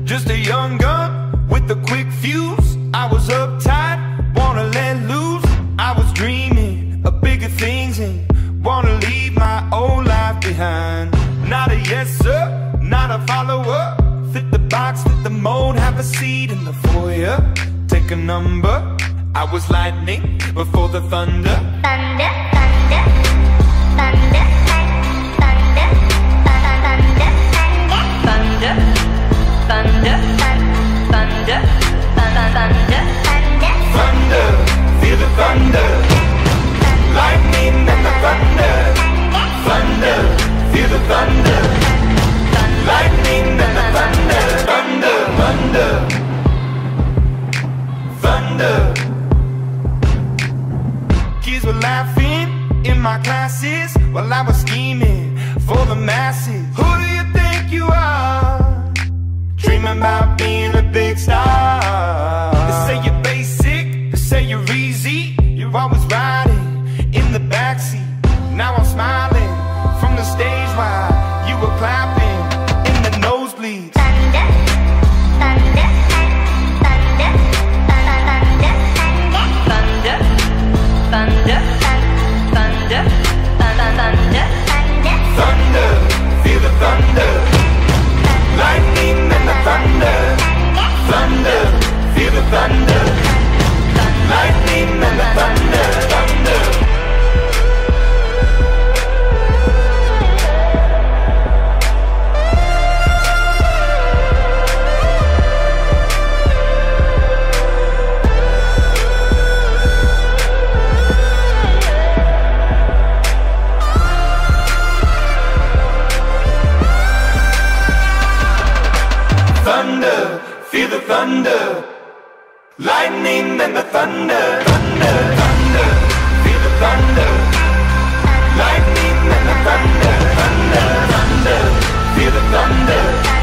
Just a young gun with a quick fuse. I was uptight, wanna let loose. I was dreaming of bigger things and wanna leave my old life behind. Not a yes sir, not a follower. Fit the box, fit the mold, have a seat in the foyer. Take a number. I was lightning before the thunder. Thunder, thunder, thunder, thunder, thunder, thunder, thunder, thunder, thunder, thunder, feel the thunder. Lightning and the thunder. Thunder, feel the thunder. Lightning and the thunder. Thunder, thunder, thunder. Kids were laughing in my classes while I was scheming for the masses. Who do you think you are? Dreaming about being a big star. They say you're basic, they say you're easy. You're always riding in the backseat. Now I'm smiling from the stage while you were clapping in the nosebleeds. thunder, thunder, thunder, thunder, thunder, thunder, thunder, thunder, Thunder, feel the thunder. Lightning and the thunder. Thunder, feel the thunder. Lightning and the thunder. Thunder. Thunder, feel the thunder. Lightning and the thunder. Thunder, thunder, feel the thunder. Lightning and the thunder. Thunder, thunder, feel the thunder.